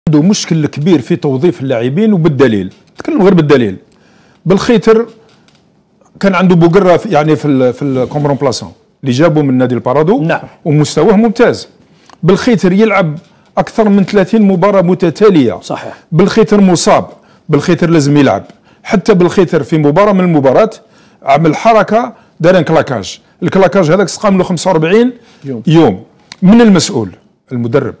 عنده مشكل كبير في توظيف اللاعبين وبالدليل، نتكلم غير بالدليل. بالخيتر كان عنده بوقرة يعني في الكومبرون بلاسون اللي جابوا من نادي البارادو. نعم. ومستواه ممتاز. بالخيتر يلعب اكثر من 30 مباراة متتالية. صحيح. بالخيتر مصاب، بالخيتر لازم يلعب، حتى بالخيتر في مباراة من المباريات عمل حركة دار كلاكاج، الكلاكاج هذاك سقام له 45 يوم. من المسؤول؟ المدرب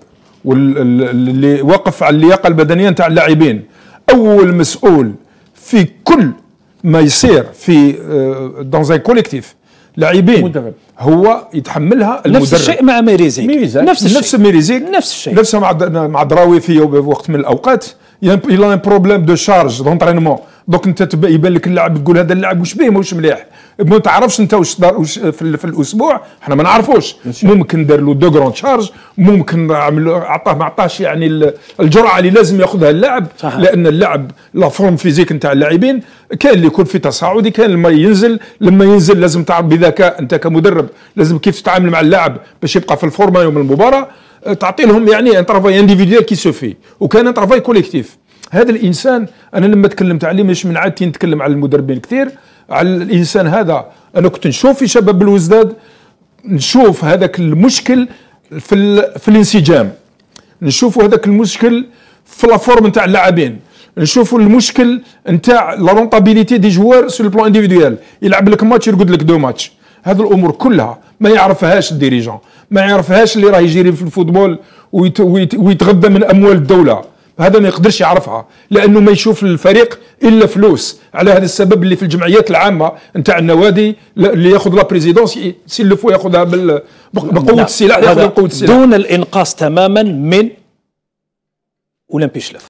واللي وقف على اللياقة البدنية نتاع اللاعبين. أول مسؤول في كل ما يصير في دون ان كوليكتيف لاعبين مدرب. هو يتحملها المدرب. نفس الشيء مع ميريزيك. نفس ميريزيك، نفس الشيء. نفس مع دراوي في وقت من الأوقات il a un problème de charge d'entraînement. دوك انت يبان لك اللاعب تقول هذا اللاعب واش بيه ماهوش مليح، ما تعرفش انت واش في الاسبوع، احنا ما نعرفوش. ممكن دار له دو غراند شارج، ممكن عطاه ما عطاش يعني الجرعه اللي لازم ياخذها اللاعب. صحيح. لان اللاعب لا فورم فيزيك نتاع اللاعبين كان اللي يكون في تصاعدي، كان لما ينزل لازم تعرف بذكاء انت كمدرب لازم كيف تتعامل مع اللاعب باش يبقى في الفورمه يوم المباراه، تعطي لهم يعني ان ترافاي انديفيديوال كي سوفي، وكان ان ترافاي كوليكتيف. هذا الانسان انا لما تكلمت عليه مش من عادتي نتكلم على المدربين كثير، على الانسان هذا انا كنت نشوف في شباب بالوزداد، نشوف هذاك المشكل في الانسجام، نشوفوا هذاك المشكل في لا فورم نتاع اللاعبين، نشوفوا المشكل نتاع لا رونطابيليتي دي جوار سو لو بلان انديفيديوال، يلعب لك ماتش يرقد لك دو ماتش. هذه الامور كلها ما يعرفهاش الديريجون، ما يعرفهاش اللي راه يجري في الفوتبول ويتغذى من اموال الدوله. هذا ما يقدرش يعرفها لانه ما يشوف الفريق الا فلوس. على هذا السبب اللي في الجمعيات العامه نتاع النوادي اللي ياخذ لا بريزيدونس سي لو فو ياخذها بقوه السلاح، ياخذ بقوه السلاح دون الانقاص تماما من اولمبي شلف.